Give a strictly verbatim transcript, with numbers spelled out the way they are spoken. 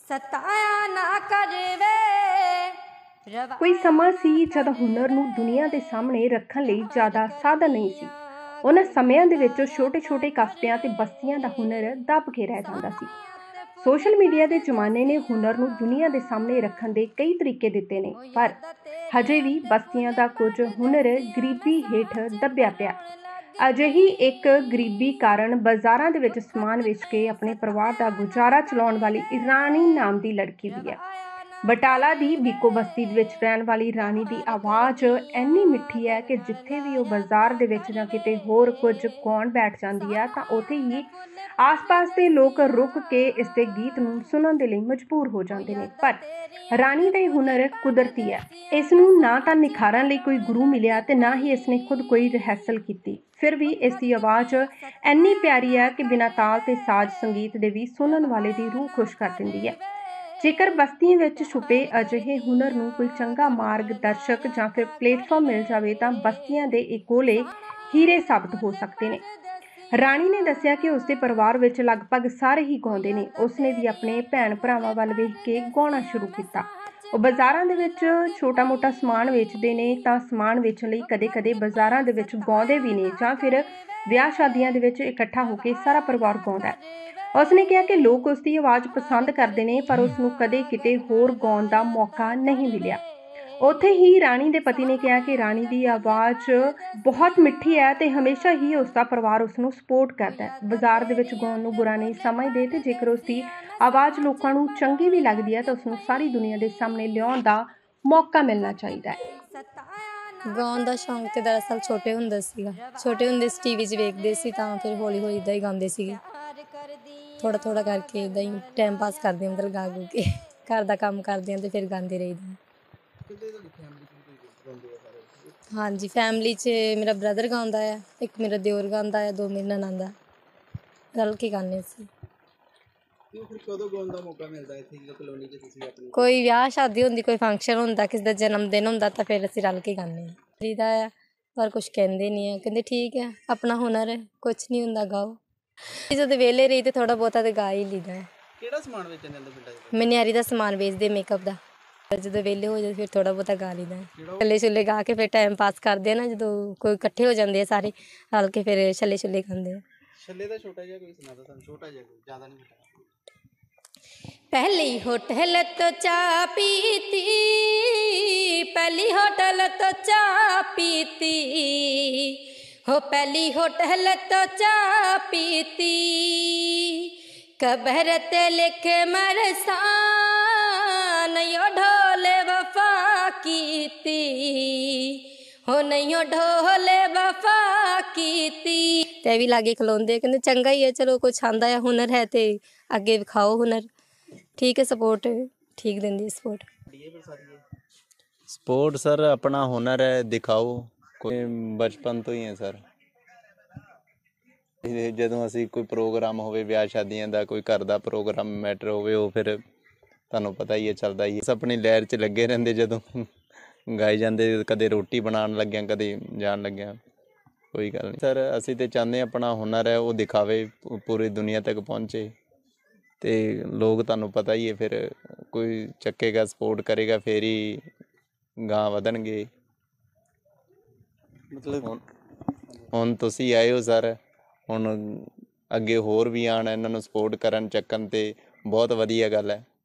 सताया ना करवे। कोई समा सी जद हुनर नूं दुनिया दे सामने रखण लई ज़्यादा साधन नहीं सी। उन्हां समयां दे विच छोटे छोटे कस्बिਆਂ ते बस्तियां दा हुनर दब के रह जांदा सी। सोशल मीडिया के जमाने ने हुनर नूं दुनिया के सामने रखण दे कई तरीके दिते ने, पर हजे भी बस्तियां दा कुछ हुनर गरीबी हेठ दबिया पिया। अजिही एक गरीबी कारण बाज़ारां दे विच समान वेच के अपने परिवार का गुजारा चलाउण वाली राणी नाम की लड़की भी है। बटाला दी बीको बस्ती दे विच रहण वाली राणी दी आवाज़ इन्नी मिठी है कि जिथे भी वह बाजार दे विच जां किते होर कुछ गाउण बैठ जांदी है तां उत्थे ही आस पास के लोग रुक के इसके गीत नूं सुनण दे लई मजबूर हो जाते हैं। पर राणी का हुनर कुदरती है, इसनूं ना तां निखारन लई कोई गुरु मिलिया ते ना ही इसने खुद कोई रिहर्सल की। फिर भी इसकी आवाज़ इन्नी प्यारी है कि बिना ताल ते साज संगीत दे भी सुनन वाले दी रूह खुश कर दिंदी है। जेकर बस्तियों में छुपे अजिहे हुनर नूं कोई चंगा मार्गदर्शक जां फिर प्लेटफॉर्म मिल जाए तो बस्तियां दे इह कोले हीरे साबित हो सकते हैं। राणी ने दस्सिया कि उसके परिवार विच लगभग सारे ही गाउंदे ने। उसने भी अपने भैन भरावां वल वेख के गाउणा शुरू किया। वो बाज़ारां दे विच छोटा मोटा समान वेचते ने तां समान वेचण लई कदे कदे बाज़ारां दे विच गाउंदे भी ने जां फिर विआह शादियां दे विच इकट्ठा होकर सारा परिवार गाउंदा है। उसने कहा कि लोग उसकी आवाज़ पसंद करते हैं, पर उसनूं कदे किते होर गाउण दा मौका नहीं मिलिया। उत्थे ही राणी दे पति ने कहा कि राणी दी आवाज़ बहुत मिठी है ते हमेशा ही उसका परिवार उसनूं सपोर्ट करता है। बाजार दे विच गाउण नूं बुरा नहीं समझदे ते जेकर उसकी आवाज़ लोकां नूं चंगी भी लगदी है तो उसनूं सारी दुनिया के सामने लिआउण दा मौका मिलना चाहिए है। गाउण दा शौक ते दरअसल छोटे हुंदे सीगा, छोटे हुंदे टीवी च वेखदे सी तां फिर हौली हौली इदां ही गाउंदे सीगे। थोड़ा थोड़ा करके इदां ही टाइम पास करदे मतलब गा गू के घर दा काम करदे ते फिर गांदे रहीदा। हाँ जी, फैमिली च मेरा ब्रदर गाउंदा है, एक मेरा दिओर गाउंदा है, दो मेरी ननांदा रल के गाने सी। कोई विआह शादी होंदी, कोई फंक्शन होंदा, किसी का जन्मदिन होंदा तां फिर असीं रल के गाने करीदा है। पर कुछ कहंदे नहीं है, कहंदे ठीक है अपना हुनर है, कुछ नहीं हुंदा गाओ। जदों वेले रही तो थोड़ा बहुता तो गा ही लीदा है। किहड़ा समान बेचण जांदे पिंडां च? मनियारी दा समान बेचदे, मेकअप दा। ਜਦੋਂ ਵਿਹਲੇ ਹੋ ਜਾਏ ਫਿਰ ਥੋੜਾ ਬਹੁਤਾ ਗਾ ਲਈਦਾ, ਛੱਲੇ ਛੁੱਲੇ ਗਾ ਕੇ ਫਿਰ ਟਾਈਮ ਪਾਸ ਕਰਦੇ ਆ ਨਾ। ਜਦੋਂ ਕੋਈ ਇਕੱਠੇ ਹੋ ਜਾਂਦੇ ਆ ਸਾਰੇ ਰਲ ਕੇ ਫਿਰ ਛੱਲੇ ਛੁੱਲੇ ਗਾਉਂਦੇ ਆ। ਛੱਲੇ ਦਾ ਛੋਟਾ ਜਿਹਾ ਕੋਈ ਸੁਣਾ ਦੋ ਸਾਨੂੰ, ਛੋਟਾ ਜਿਹਾ ਕੋਈ, ਜ਼ਿਆਦਾ ਨਹੀਂ ਪਤਾ। पहली होटल तो चाय पीती, पहली होटल तो चाय पीती हो, पहली होटल तो चाय पीती, कबर ते लिख मरसा नहीं ढोले वफा कीती हो, नहीं ढोले वफा कीती। ते भी लागे खलोंदे कहंदे चंगा ही है, चलो कुछ आंदा है हुनर है ते अगे विखाओ हुनर। ठीक है, सपोर्ट ठीक देंदी सपोर्ट। सपोर्ट सर अपना हुनर है दिखाओ, कोई बचपन तो ही है सर। ਜਦੋਂ ਅਸੀਂ ਕੋਈ ਪ੍ਰੋਗਰਾਮ ਹੋਵੇ ਵਿਆਹ ਸ਼ਾਦੀਆਂ ਦਾ, ਕੋਈ ਘਰ ਦਾ ਪ੍ਰੋਗਰਾਮ ਮੈਟਰ ਹੋਵੇ, ਉਹ ਫਿਰ ਤੁਹਾਨੂੰ ਪਤਾ ਹੀ ਹੈ ਚੱਲਦਾ ਹੀ ਹੈ। ਆਪਣੀ ਲਹਿਰ 'ਚ ਲੱਗੇ ਰਹਿੰਦੇ, ਜਦੋਂ ਗਾਏ ਜਾਂਦੇ, ਕਦੇ ਰੋਟੀ ਬਣਾਉਣ ਲੱਗਿਆ, ਕਦੇ ਜਾਣ ਲੱਗਿਆ, ਕੋਈ ਗੱਲ ਨਹੀਂ ਸਰ। ਅਸੀਂ ਤਾਂ ਚਾਹੁੰਦੇ ਆਪਣਾ ਹੁਨਰ ਹੈ ਉਹ ਦਿਖਾਵੇ, ਪੂਰੀ ਦੁਨੀਆ ਤੱਕ ਪਹੁੰਚੇ ਤੇ ਲੋਕ ਤੁਹਾਨੂੰ ਪਤਾ ਹੀ ਹੈ ਫਿਰ ਕੋਈ ਚੱਕੇਗਾ, ਸਪੋਰਟ ਕਰੇਗਾ, ਫਿਰ ਹੀ ਗਾਂ ਵਧਣਗੇ। ਮਤਲਬ ਹੁਣ ਹੁਣ ਤੁਸੀਂ ਆਏ ਹੋ ਸਰ, ਹੁਣ ਅੱਗੇ ਹੋਰ ਵੀ ਆਉਣ, ਇਹਨਾਂ ਨੂੰ ਸਪੋਰਟ ਕਰਨ ਚੱਕਣ, ਤੇ ਬਹੁਤ ਵਧੀਆ ਗੱਲ ਹੈ।